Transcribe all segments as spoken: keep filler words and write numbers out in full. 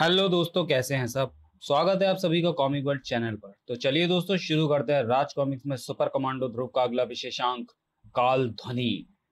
Hello दोस्तों, कैसे हैं सब। स्वागत है आप सभी का कॉमिक वर्ल्ड चैनल पर। तो चलिए दोस्तों, शुरू करते हैं राज कॉमिक्स में सुपर कमांडो ध्रुव का अगला विशेषांक, काल ध्वनि।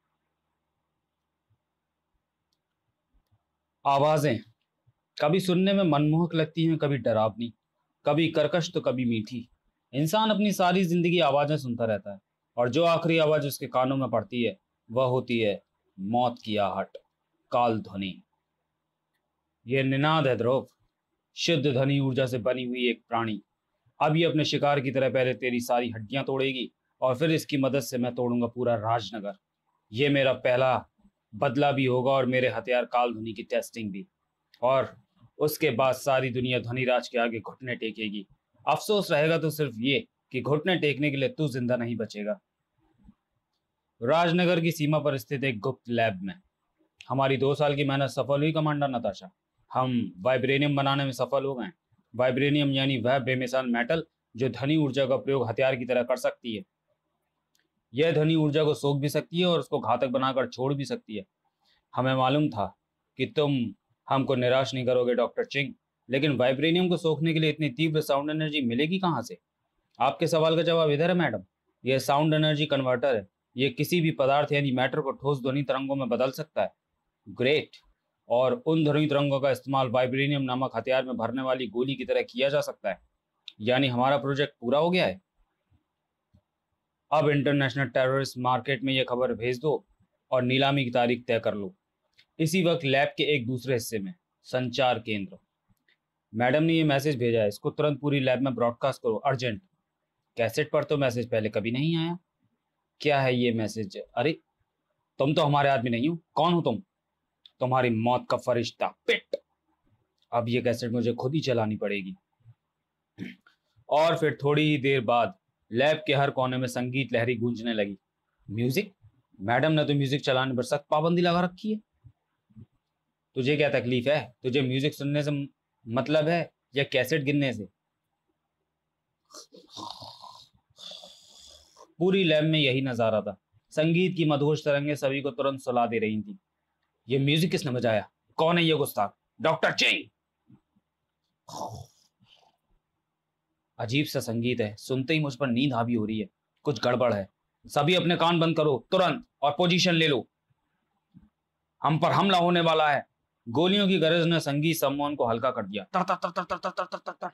आवाजें कभी सुनने में मनमोहक लगती हैं, कभी डरावनी, कभी कर्कश तो कभी मीठी। इंसान अपनी सारी जिंदगी आवाजें सुनता रहता है, और जो आखिरी आवाज उसके कानों में पड़ती है वह होती है मौत की आहट, काल ध्वनि। यह निनाद है ध्रुव, शुद्ध ध्वनि ऊर्जा से बनी हुई एक प्राणी। अब ये अपने शिकार की तरह पहले तेरी सारी हड्डियां तोड़ेगी, और फिर इसकी मदद से मैं तोड़ूंगा पूरा राजनगर। ये मेरा पहला बदला भी होगा, और मेरे हथियार काल ध्वनि की टेस्टिंग भी। और उसके बाद सारी दुनिया ध्वनिराज के आगे घुटने टेकेगी। अफसोस रहेगा तो सिर्फ ये कि घुटने टेकने के लिए तू जिंदा नहीं बचेगा। राजनगर की सीमा पर स्थित एक गुप्त लैब में हमारी दो साल की मेहनत सफल हुई कमांडर नताशा। हम वाइब्रेनियम बनाने में सफल हो गए। वाइब्रेनियम यानी वह बेमिसाल मेटल जो ध्वनि ऊर्जा का प्रयोग हथियार की तरह कर सकती है। यह ध्वनि ऊर्जा को सोख भी सकती है और उसको घातक बनाकर छोड़ भी सकती है। हमें मालूम था कि तुम हमको निराश नहीं करोगे डॉक्टर चिंग, लेकिन वाइब्रेनियम को सोखने के लिए इतनी तीव्र साउंड एनर्जी मिलेगी कहाँ से? आपके सवाल का जवाब इधर है मैडम। यह साउंड एनर्जी कन्वर्टर है। यह किसी भी पदार्थ यानी मैटर को ठोस ध्वनि तरंगों में बदल सकता है। ग्रेट। और उन ध्वनि तरंगों का इस्तेमाल वाइब्रेनियम नामक हथियार में भरने वाली गोली की तरह किया जा सकता है। यानी हमारा प्रोजेक्ट पूरा हो गया है। अब इंटरनेशनल टेररिस्ट मार्केट में यह खबर भेज दो और नीलामी की तारीख तय कर लो। इसी वक्त लैब के एक दूसरे हिस्से में संचार केंद्र। मैडम ने यह मैसेज भेजा है, इसको तुरंत पूरी लैब में ब्रॉडकास्ट करो, अर्जेंट। कैसेट पर तो मैसेज पहले कभी नहीं आया। क्या है ये मैसेज? अरे तुम तो हमारे आदमी नहीं हो। कौन हो तुम? तुम्हारी मौत का फरिश्ता, पिट। अब ये कैसेट मुझे खुद ही चलानी पड़ेगी। और फिर थोड़ी ही देर बाद लैब के हर कोने में संगीत लहरी गूंजने लगी। म्यूजिक? मैडम ने तो म्यूजिक चलाने पर सख्त पाबंदी लगा रखी है। तुझे क्या तकलीफ है? तुझे म्यूजिक सुनने से मतलब है या कैसेट गिनने से? पूरी लैब में यही नजारा था। संगीत की मधुर तरंगें सभी को तुरंत सुला दे रही थी। ये म्यूजिक किसने बजाया? कौन है ये गुस्ताख? डॉक्टर चिंग। अजीब सा संगीत है, सुनते ही मुझ पर नींद हावी हो रही है। कुछ गड़बड़ है। सभी अपने कान बंद करो तुरंत और पोजीशन ले लो। हम पर हमला होने वाला है। गोलियों की गरज ने संगीत सम्मोहन को हल्का कर दिया। तर तर तर तर तर तर तर तर तर।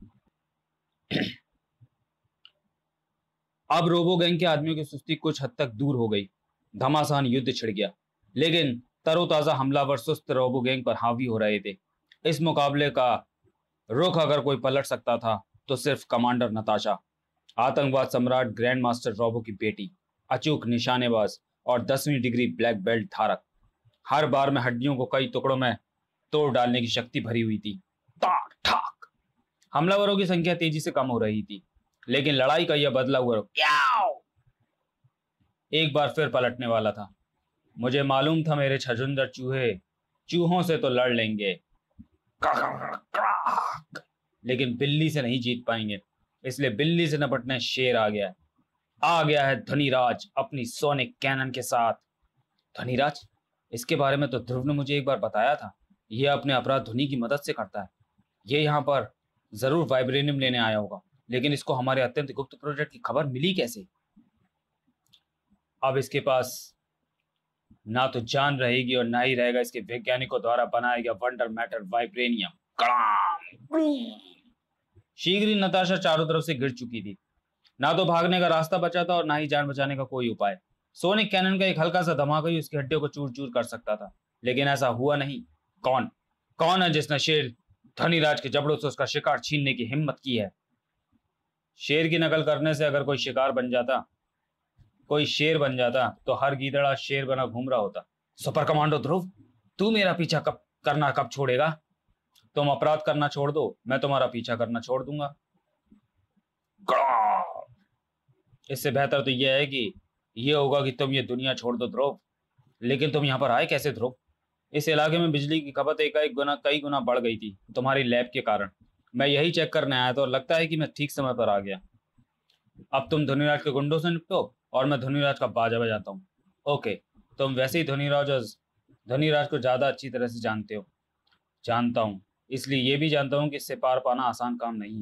अब रोबो गैंग के आदमियों की सुस्ती कुछ हद तक दूर हो गई। घमासान युद्ध छिड़ गया, लेकिन तरोताजा हमलावर सुस्त रोबो गैंग पर हावी हो रहे थे। इस मुकाबले का रुख अगर कोई पलट सकता था तो सिर्फ कमांडर नताशा, आतंकवाद सम्राट ग्रैंड मास्टर रोबो की बेटी, अचूक निशानेबाज और दसवीं डिग्री ब्लैक बेल्ट धारक। हर बार में हड्डियों को कई टुकड़ों में तोड़ डालने की शक्ति भरी हुई थी। ताक ठाक। हमलावरों की संख्या तेजी से कम हो रही थी, लेकिन लड़ाई का यह बदला हुआ रुख एक बार फिर पलटने वाला था। मुझे मालूम था मेरे छछूंदर चूहे चूहों से तो लड़ लेंगे, लेकिन बिल्ली से नहीं जीत पाएंगे। इसलिए बिल्ली से निपटने शेर आ गया है। आ गया है ध्वनिराज अपनी सोनिक कैनन के साथ। ध्वनिराज? इसके बारे में तो ध्रुव ने मुझे एक बार बताया था। यह अपने अपराध ध्वनि की मदद से करता है। यह यहाँ पर जरूर वाइब्रेनियम लेने आया होगा, लेकिन इसको हमारे अत्यंत गुप्त प्रोजेक्ट की खबर मिली कैसे? अब इसके पास ना तो जान रहेगी और ना ही रहेगा इसके वैज्ञानिकों द्वारा बनाया गया वंडर मैटर वाइब्रेनियम। शीघ्र ही नताशा चारों तरफ से गिर चुकी थी। ना तो भागने का रास्ता बचा था और ना ही जान बचाने का कोई उपाय। सोनिक कैनन का एक हल्का सा धमाका ही उसकी हड्डियों को चूर चूर कर सकता था, लेकिन ऐसा हुआ नहीं। कौन कौन है जिसने शेर ध्वनिराज के जबड़ों से उसका शिकार छीनने की हिम्मत की है? शेर की नकल करने से अगर कोई शिकार बन जाता, कोई शेर बन जाता, तो हर गीदड़ा शेर बना घूम रहा होता। सुपर कमांडो ध्रुव, तू मेरा पीछा कब करना कब छोड़ेगा? तुम अपराध करना छोड़ दो, मैं तुम्हारा पीछा करना छोड़ दूंगा। इससे बेहतर तो यह है कि यह होगा कि तुम ये दुनिया छोड़ दो ध्रुव। लेकिन तुम यहाँ पर आए कैसे ध्रुव? इस इलाके में बिजली की खपत एकाएक गुना कई गुना बढ़ गई थी तुम्हारी लैब के कारण। मैं यही चेक करने आया था और लगता है कि मैं ठीक समय पर आ गया। अब तुम ध्वनिराज के गुंडों से निपटो और मैं ध्वनिराज का बाजा बजाता हूँ। ओके, तुम वैसे ही ध्वनिराज ध्वनिराज को ज्यादा अच्छी तरह से जानते हो। जानता हूँ, इसलिए ये भी जानता हूँ कि इससे पार पाना आसान काम नहीं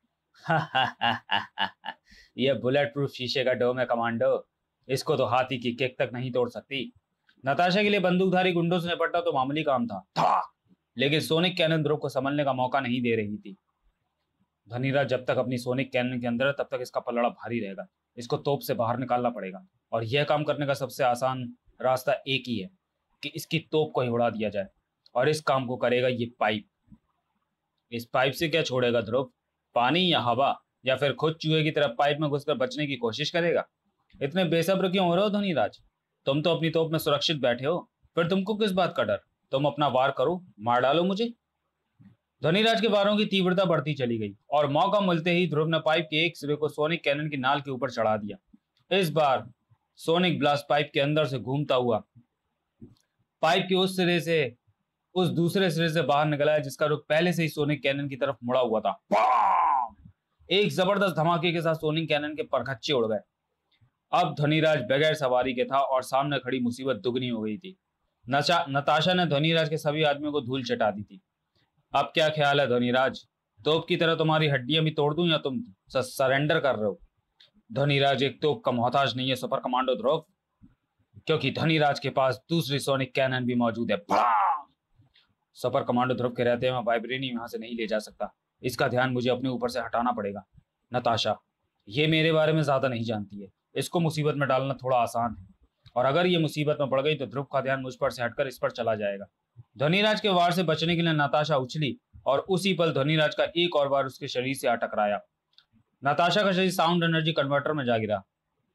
है। ये बुलेट प्रूफ शीशे का डोम है कमांडो, इसको तो हाथी की किक तक नहीं तोड़ सकती। नताशा के लिए बंदूकधारी गुंडों से निपटना तो मामूली काम था, था। लेकिन सोनिक कैनन ध्रुव को संभलने का मौका नहीं दे रही थी। धनीराज जब तक अपनी सोनिक कैनन के अंदर है तब तक इसका पलड़ा भारी रहेगा। इसको तोप से बाहर निकालना पड़ेगा, और यह काम करने का सबसे आसान रास्ता एक ही है कि इसकी तोप को ही उड़ा दिया जाए। और इस काम को करेगा ये पाइप। इस पाइप से क्या छोड़ेगा ध्रुव? पानी या हवा, या फिर खुद चूहे की तरफ पाइप में घुसकर बचने की कोशिश करेगा? इतने बेसब्र क्यों हो रहे हो धनीराज? तुम तो अपनी तोप में सुरक्षित बैठे हो, फिर तुमको किस बात का डर? तुम अपना वार करो, मार डालो मुझे। धनीराज के वारों की तीव्रता बढ़ती चली गई और मौका मिलते ही ध्रुव ने पाइप के एक सिरे को सोनिक कैनन की नाल के ऊपर चढ़ा दिया। इस बार सोनिक ब्लास्ट पाइप के अंदर से घूमता हुआ पाइप के उस सिरे से उस दूसरे सिरे से बाहर निकला है जिसका रुख पहले से ही सोनिक कैनन की तरफ मुड़ा हुआ था। एक जबरदस्त धमाके के साथ सोनिक कैनन के परखच्चे उड़ गए। अब धनीराज बगैर सवारी के था और सामने खड़ी मुसीबत दुगनी हो गई थी। नताशा ने धनीराज के सभी आदमियों को धूल चटा दी थी। अब क्या ख्याल है धनीराज? तोप की तरह तुम्हारी हड्डियां भी तोड़ दूं या तुम सरेंडर कर रहे हो? धनीराज एक तोप का मोहताज नहीं है सुपर कमांडो ध्रुव, क्योंकि धनीराज के पास दूसरी सोनिक कैनन भी मौजूद है। सुपर कमांडो ध्रुव के रहते मैं वाइब्रेनियम यहां से नहीं ले जा सकता। इसका ध्यान मुझे अपने ऊपर से हटाना पड़ेगा। नताशा ये मेरे बारे में ज्यादा नहीं जानती है, इसको मुसीबत में डालना थोड़ा आसान है, और अगर ये मुसीबत में पड़ गई तो ध्रुव का ध्यान मुझ पर से हटकर इस पर चला जाएगा। धनीराज के वार से बचने के लिए नताशा उछली और उसी पल धनीराज का एक और वार उसके शरीर से आ टकराया। नताशा का शरीर साउंड एनर्जी कन्वर्टर में जा गिरा।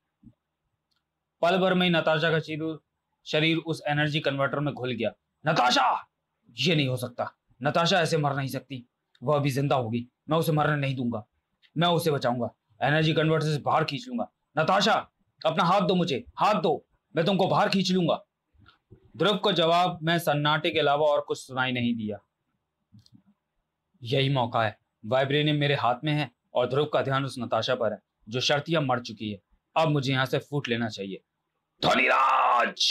पल भर में ही नताशा का शरीर उस एनर्जी कन्वर्टर में घुल गया। नताशा! ये नहीं हो सकता। नताशा ऐसे मर नहीं सकती। वह अभी जिंदा होगी। मैं उसे मरने नहीं दूंगा। मैं उसे बचाऊंगा। एनर्जी कन्वर्टर से बाहर खींच लूंगा। नताशा, अपना हाथ दो मुझे, हाथ दो, मैं तुमको बाहर खींच लूंगा। ध्रुव को जवाब में सन्नाटे के अलावा और कुछ सुनाई नहीं दिया। यही मौका है। वाइब्रेनियम मेरे हाथ में है और ध्रुव का ध्यान उस नताशा पर है जो शर्तिया मर चुकी है। अब मुझे यहां से फूट लेना चाहिए। धनीराज!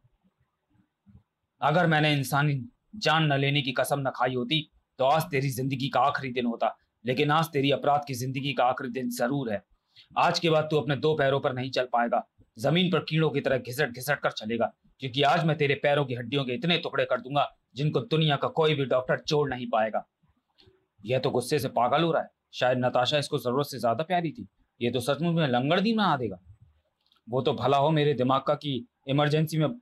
अगर मैंने इंसानी जान न लेने की कसम न खाई होती तो आज तेरी जिंदगी का आखिरी दिन होता, लेकिन आज तेरी अपराध की जिंदगी का आखिरी दिन जरूर है। आज के बाद तू अपने दो पैरों पर नहीं चल पाएगा, जमीन पर कीड़ों की तरह घिसट घिसट कर चलेगा, क्योंकि आज मैं तेरे पैरों की हड्डियों के इतने टुकड़े कर दूंगा जिनको दुनिया का कोई भी डॉक्टर जोड़ नहीं पाएगा। यह तो गुस्से से पागल हो रहा है। शायद नताशा इसको जरूरत से ज्यादा प्यारी थी। ये तो सचमुच में लंगड़दी बना देगा। वो तो भला हो मेरे दिमाग का कि इमरजेंसी में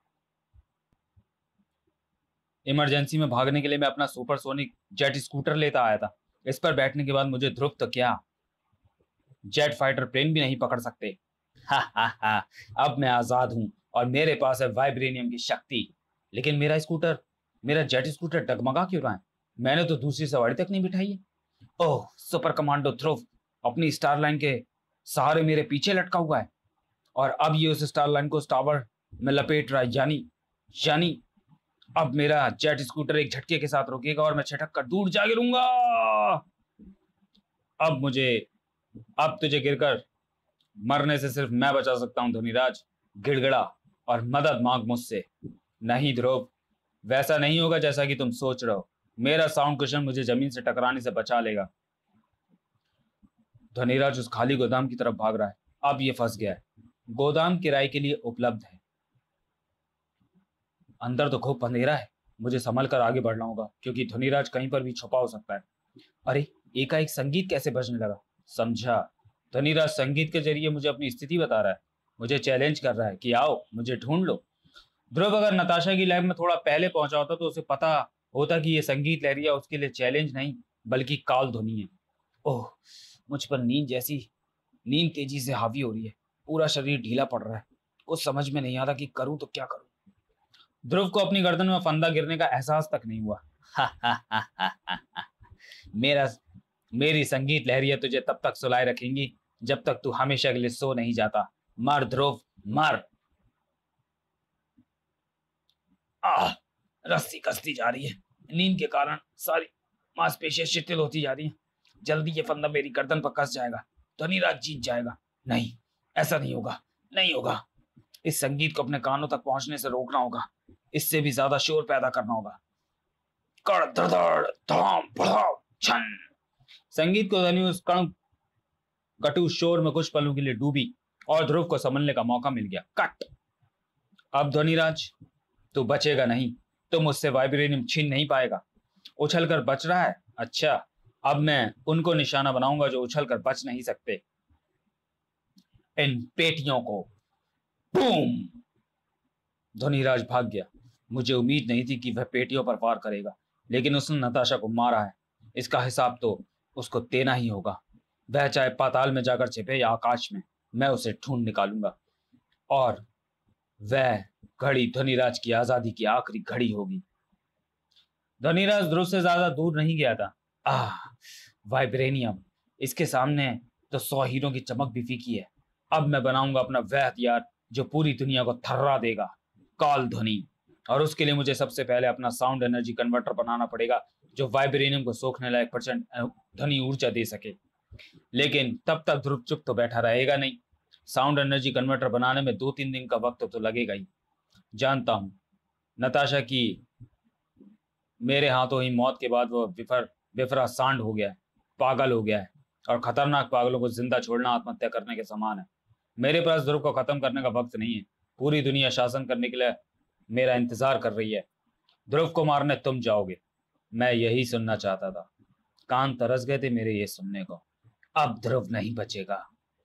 इमरजेंसी में भागने के लिए मैं अपना सुपरसोनिक जेट स्कूटर लेता आया था। इस पर बैठने के बाद मुझे ध्रुव तो क्या जेट फाइटर प्लेन भी नहीं पकड़ सकते। हा हा हा, अब मैं आजाद हूं और मेरे पास है वाइब्रेनियम की शक्ति। लेकिन मेरा स्कूटर मेरा जेट स्कूटर डगमगा क्यों रहा है? मैंने तो दूसरी सवारी तक नहीं बिठाई है। ओह, सुपर कमांडो ध्रुव अपनी स्टार लाइन के सहारे मेरे पीछे लटका हुआ है और अब ये उस स्टार लाइन को टावर में लपेट रहा है। यानी यानी अब मेरा जेट स्कूटर एक झटके के साथ रुकेगा और मैं छटक कर दूर जा गिरूंगा। अब मुझे अब तुझे गिरकर मरने से सिर्फ मैं बचा सकता हूं धनीराज। गिड़गिड़ा और मदद मांग मुझसे। नहीं ध्रुव, वैसा नहीं होगा जैसा कि तुम सोच रहे हो। मेरा साउंड कुशन मुझे जमीन से टकराने से बचा लेगा। धनीराज उस खाली गोदाम की तरफ भाग रहा है। अब ये फंस गया है। गोदाम किराए के लिए उपलब्ध है। अंदर तो खूब अंधेरा है। मुझे संभल कर आगे बढ़ना होगा क्योंकि धनीराज कहीं पर भी छुपा हो सकता है। अरे, एकाएक संगीत कैसे बजने लगा? समझा, धनीराज संगीत के जरिए मुझे अपनी स्थिति बता रहा है। मुझे चैलेंज कर रहा है कि आओ मुझे ढूंढ लो। ध्रुव अगर नताशा की लैब में थोड़ा पहले पहुंचा होता तो उसे पता होता कि ये संगीत लहरिया उसके लिए चैलेंज नहीं बल्कि काल ध्वनि है। ओह, मुझ पर नींद जैसी नींद तेजी से हावी हो रही है। पूरा शरीर ढीला पड़ रहा है। कुछ समझ में नहीं आता कि करूं तो क्या करूं। ध्रुव को अपनी गर्दन में फंदा गिरने का एहसास तक नहीं हुआ। हा, हा, हा, हा, हा, हा। मेरा मेरी संगीत लहरिया तुझे तब तक सुलाए रखेंगी जब तक तू हमेशा के लिए सो नहीं जाता। मर ध्रुव, मर। आह, रस्सी कसती जा रही है। नींद के कारण सारी मांसपेशियां शिथिल होती जा रही हैं। जल्दी ये फंदा मेरी गर्दन पर कस जाएगा। धनीराज जीत जाएगा। नहीं, ऐसा नहीं होगा, नहीं होगा। इस संगीत को अपने कानों तक पहुंचने से रोकना होगा। इससे भी ज्यादा शोर पैदा करना होगा। कड़ धड़ धाम भड़ाम छन। संगीत को ध्वनि उस कण कटु शोर में कुछ पलों के लिए डूबी और ध्रुव को समझने का मौका मिल गया। कट। अब ध्वनिराज तू बचेगा नहीं, तो मुझसे वाइब्रेनियम छीन नहीं पाएगा। उछल कर बच रहा है? अच्छा, अब मैं उनको निशाना बनाऊंगा जो उछल कर बच नहीं सकते। इन पेटियों को। बूम। ध्वनिराज भाग गया। मुझे उम्मीद नहीं थी कि वह पेटियों पर वार करेगा, लेकिन उसने नताशा को मारा है, इसका हिसाब तो उसको देना ही होगा। वह चाहे पाताल में जाकर छिपे या आकाश में, मैं उसे ढूंढ निकालूंगा। और वह घड़ी ध्वनिराज की आजादी की आखिरी घड़ी होगी। ध्वनिराज ध्रुव से ज्यादा दूर नहीं गया था। आह, वाइब्रेनियम, इसके सामने तो सौ हीरों की चमक भी फीकी है। अब मैं बनाऊंगा अपना वह हथियार जो पूरी दुनिया को थर्रा देगा, काल ध्वनि। और उसके लिए मुझे सबसे पहले अपना साउंड एनर्जी कन्वर्टर बनाना पड़ेगा जो वाइब्रेनियम को सोखने लायक प्रचंड ध्वनि ऊर्जा दे सके। लेकिन तब तक ध्रुव चुप तो बैठा रहेगा नहीं। साउंड एनर्जी कन्वर्टर बनाने में दो तीन दिन का वक्त तो लगेगा ही। जानता हूं नताशा की मेरे हाथों ही मौत के बाद वो विफर विफरा सांड हो गया है, पागल हो गया है, और खतरनाक पागलों को जिंदा छोड़ना आत्महत्या करने के समान है। मेरे पास ध्रुव को खत्म करने का वक्त नहीं है। पूरी दुनिया शासन करने के लिए मेरा इंतजार कर रही है। ध्रुव को मारने तुम जाओगे। मैं यही सुनना चाहता था। कान तरस गए थे मेरे ये सुनने को। अब ध्रुव नहीं बचेगा।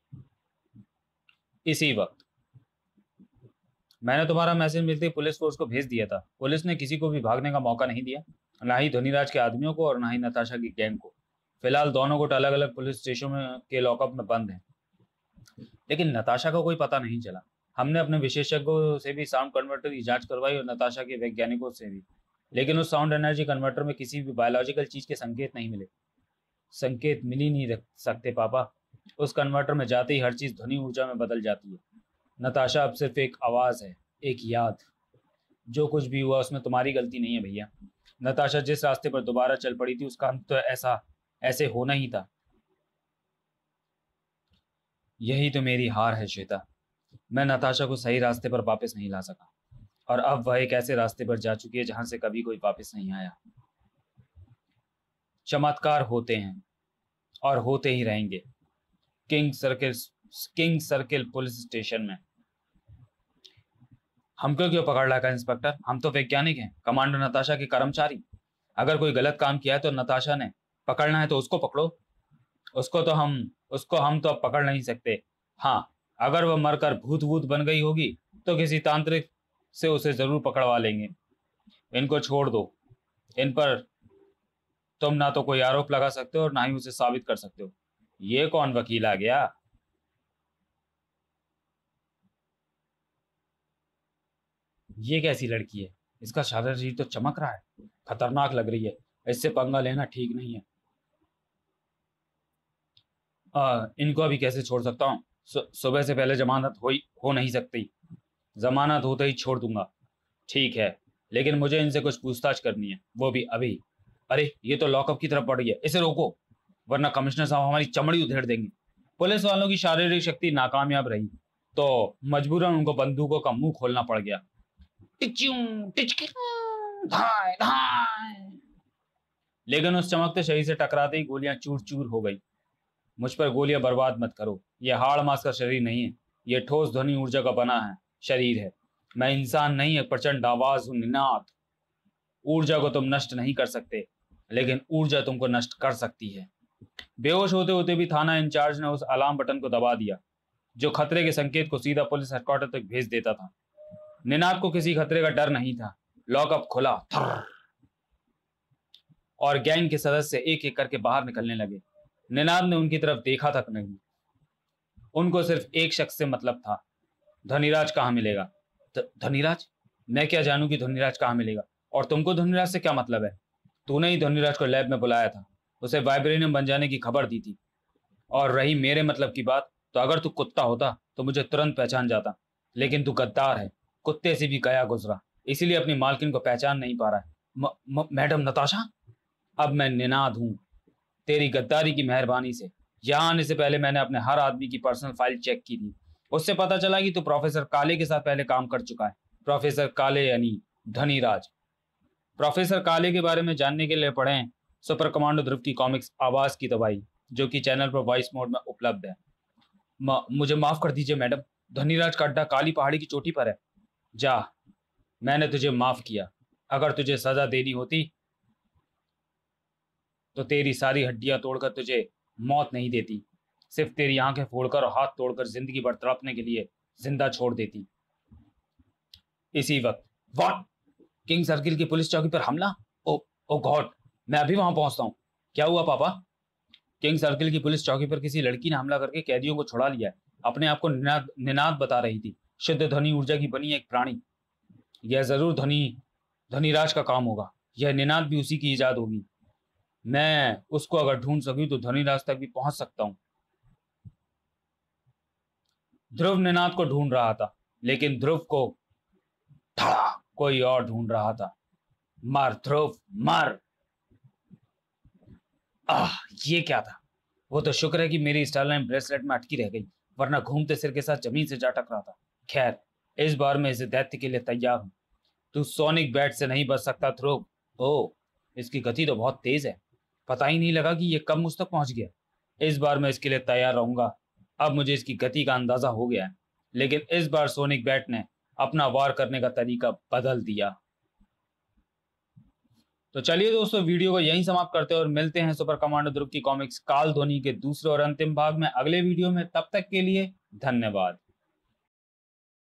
इसी वक्त मैंने तुम्हारा मैसेज मिलते ही पुलिस फोर्स को भेज दिया था। पुलिस ने किसी को भी भागने का मौका नहीं दिया, ना ही ध्वनिराज के आदमियों को और ना ही नताशा की गैंग को। फिलहाल दोनों गुट अलग अलग पुलिस स्टेशनों में के लॉकअप में बंद हैं। लेकिन नताशा का कोई पता नहीं चला। हमने अपने विशेषज्ञों से भी साउंड कन्वर्टर की जांच करवाई और नताशा के वैज्ञानिकों से भी, लेकिन उस साउंड एनर्जी कन्वर्टर में किसी भी बायोलॉजिकल चीज के संकेत नहीं मिले। संकेत मिल ही नहीं रख सकते पापा। उस कन्वर्टर में जाते ही हर चीज ध्वनि ऊर्जा में बदल जाती है। नताशा अब सिर्फ एक आवाज है, एक याद। जो कुछ भी हुआ उसमें तुम्हारी गलती नहीं है भैया। नताशा जिस रास्ते पर दोबारा चल पड़ी थी उसका अंत तो ऐसा ऐसे होना ही था। यही तो मेरी हार है श्वेता। मैं नताशा को सही रास्ते पर वापस नहीं ला सका, और अब वह एक ऐसे रास्ते पर जा चुकी है जहां से कभी कोई वापस नहीं आया। चमत्कार होते हैं और होते ही रहेंगे। King Circle King Circle police station में हमको क्यों पकड़ रखा है इंस्पेक्टर? हम तो वैज्ञानिक हैं, कमांडर नताशा के कर्मचारी। अगर कोई गलत काम किया है तो नताशा ने पकड़ना है तो उसको पकड़ो। उसको तो हम उसको हम तो अब पकड़ नहीं सकते। हाँ, अगर वह मरकर भूत भूत बन गई होगी तो किसी तांत्रिक से उसे जरूर पकड़वा लेंगे। इनको छोड़ दो। इन पर तुम ना तो कोई आरोप लगा सकते हो और ना ही उसे साबित कर सकते हो। ये कौन वकील आ गया? ये कैसी लड़की है? इसका सारा शरीर तो चमक रहा है, खतरनाक लग रही है। इससे पंगा लेना ठीक नहीं है। आ, इनको अभी कैसे छोड़ सकता हूँ? सुबह से पहले जमानत हो ही हो नहीं सकती। जमानत होते ही छोड़ दूंगा। ठीक है, लेकिन मुझे इनसे कुछ पूछताछ करनी है, वो भी अभी। अरे ये तो लॉकअप की तरफ बढ़ रही है, इसे रोको वरना कमिश्नर साहब हमारी चमड़ी उधेड़ देंगे। पुलिस वालों की शारीरिक शक्ति नाकामयाब रही तो मजबूरन उनको बंदूकों का मुंह खोलना पड़ गया। धाय धाय। लेकिन उस चमकते शरीर से टकराते ही गोलियां चूर चूर हो गई। मुझ पर गोलियां बर्बाद मत करो। यह हाड़ मांस का शरीर नहीं है, यह ठोस ध्वनि ऊर्जा का बना है शरीर है। मैं इंसान नहीं, एक प्रचंड आवाज हूं, निनाद। ऊर्जा को तुम नष्ट नहीं कर सकते, लेकिन ऊर्जा तुमको नष्ट कर सकती है। बेहोश होते होते भी थाना इंचार्ज ने उस अलार्म बटन को दबा दिया जो खतरे के संकेत को सीधा पुलिस हेडक्वार्टर तक भेज देता था। निनाद को किसी खतरे का डर नहीं था। लॉकअप खुला और गैंग के सदस्य एक एक करके बाहर निकलने लगे। निनाद ने उनकी तरफ देखा तक नहीं। उनको सिर्फ एक शख्स से मतलब था, ध्वनिराज कहाँ मिलेगा। ध्वनिराज? मैं क्या जानूं कि ध्वनिराज कहाँ मिलेगा, और तुमको ध्वनिराज से क्या मतलब है? तूने ही ध्वनिराज को लैब में बुलाया था, उसे वाइब्रेनियम बन जाने की खबर दी थी। और रही मेरे मतलब की बात, तो अगर तू कुत्ता होता तो मुझे तुरंत पहचान जाता, लेकिन तू गद्दार है, कुत्ते से भी गया गुजरा, इसीलिए अपनी मालकिन को पहचान नहीं पा रहा है। म, म, मैडम नताशा, अब मैं निनाद हूं तेरी गद्दारी की मेहरबानी से। यहाँ आने से पहले मैंने अपने हर आदमी की पर्सनल फाइल चेक की थी। उससे पता चला कि तू प्रोफेसर काले के साथ पहले काम कर चुका है। प्रोफेसर काले यानी ध्वनिराज। प्रोफेसर काले के बारे में जानने के लिए पढ़ें सुपर कमांडो ध्रुव की कॉमिक्स आवाज की दवाई, जो कि चैनल पर वॉइस मोड में उपलब्ध है। मा, मुझे माफ कर दीजिए मैडम, धनीराज का अड्डा काली पहाड़ी की चोटी पर है। जा, मैंने तुझे माफ किया। अगर तुझे सजा देनी होती तो तेरी सारी हड्डियां तोड़कर तुझे मौत नहीं देती, सिर्फ तेरी आंखें फोड़कर और हाथ तोड़कर जिंदगी भर तड़पने के लिए जिंदा छोड़ देती। इसी वक्त व्हाट? किंग सर्किल की पुलिस चौकी पर हमला? ओ ओ गॉड, मैं अभी वहां पहुंचता हूँ। क्या हुआ पापा? किंग सर्किल की पुलिस चौकी पर किसी लड़की ने हमला करके कैदियों को छुड़ा लिया है। अपने आप को निनाद निनाद बता रही थी, शुद्ध ध्वनि ऊर्जा की बनी एक प्राणी। यह जरूर ध्वनि धनीराज का काम होगा। यह निनाद भी उसी की इजाद होगी। मैं उसको अगर ढूंढ सकूं तो धनीराज तक भी पहुंच सकता हूं। ध्रुव निनाद को ढूंढ रहा था, लेकिन ध्रुव को धड़ा कोई और ढूंढ रहा था। मार ध्रुव, मार। आह, ये क्या था? वो तो शुक्र है कि मेरी स्टारलाइन ब्रेसलेट में अटकी रह गई, वरना घूमते सिर के साथ जमीन से जा टकरा था। खैर, इस बार मैं इस दैत्य के लिए तैयार हूं। तू सोनिक बैट से नहीं बच सकता ध्रुव। ओह, इसकी गति तो बहुत तेज है। पता ही नहीं लगा कि ये कब मुझ तक पहुंच गया। इस बार मैं इसके लिए तैयार रहूंगा। अब मुझे इसकी गति का अंदाजा हो गया है, लेकिन इस बार सोनिक बैट ने अपना वार करने का तरीका बदल दिया। तो चलिए दोस्तों, वीडियो को यहीं समाप्त करते हैं और मिलते हैं सुपर कमांडो ध्रुव की कॉमिक्स काल ध्वनि के दूसरे और अंतिम भाग में अगले वीडियो में। तब तक के लिए धन्यवाद।